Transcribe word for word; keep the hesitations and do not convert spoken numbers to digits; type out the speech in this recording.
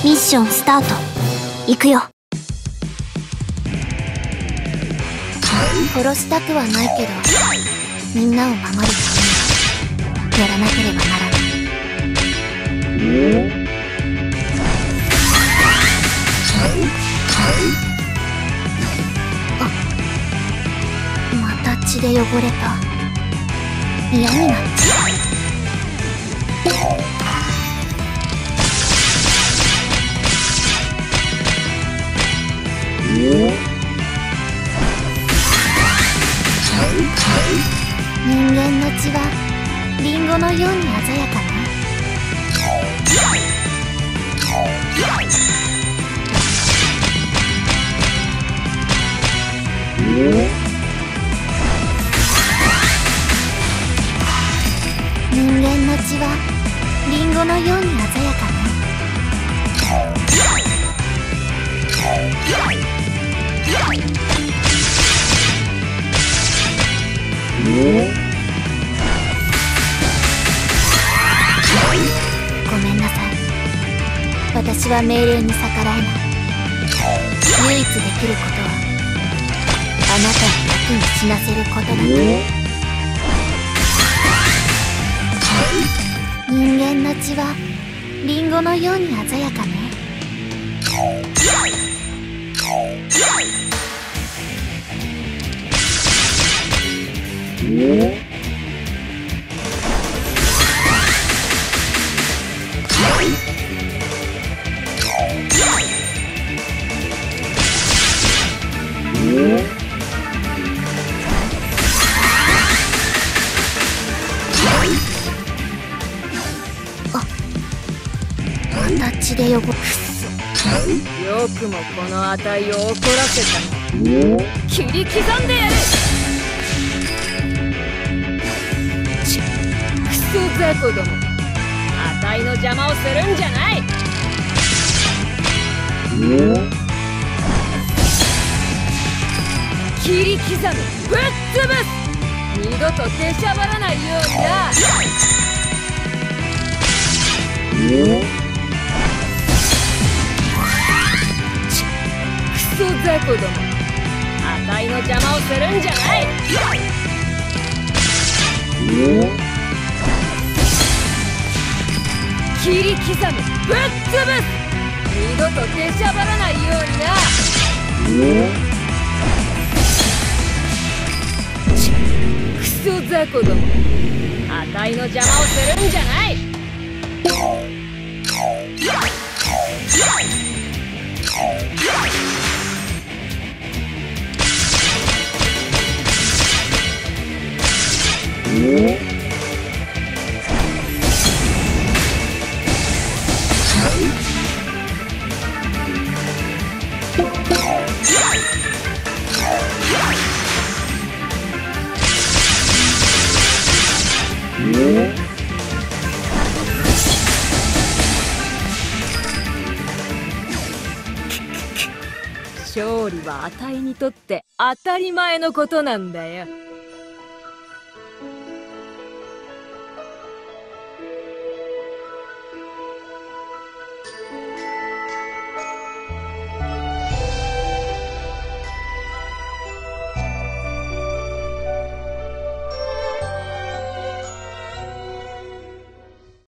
ミッションスタート。行くよ。殺したくはないけど、みんなを守るためにやらなければならない。あ、また血で汚れた。嫌になっちゃう。人間の血はリンゴのように鮮やかね。人間の血はリンゴのように鮮やかね。ごめんなさい。私は命令に逆らえない。唯一できることはあなたを楽に死なせることだけ。人間の血はリンゴのように鮮やかね。また血で汚れ。 よくもこの値を怒らせた。切り刻んでやる。ちクソ雑魚ども、値の邪魔をするんじゃない。切り刻む、ぶっ潰す。二度と出しゃばらないようにな。クソ雑魚ども、値の邪魔をするんじゃない。切り刻む、ぶっ潰す。二度と出しゃばらないようにな。クソ雑魚ども、値の邪魔をするんじゃない。勝利はあたいにとって当たり前のことなんだよ。